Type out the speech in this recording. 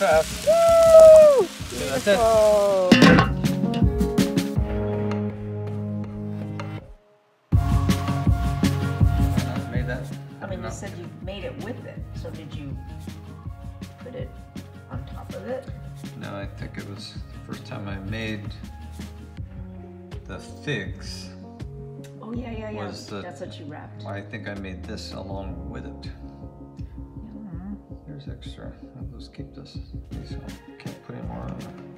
fast. Woo! Yeah, that's it. Beautiful. Made that. I mean, you said you made it with it, so did you put it on top of it? No, I think it was the first time I made the figs. Oh yeah, yeah, yeah. Was the- That's what you wrapped. I think I made this along with it. Mhm. There's extra. I'll just keep this. These, I can't put any more on.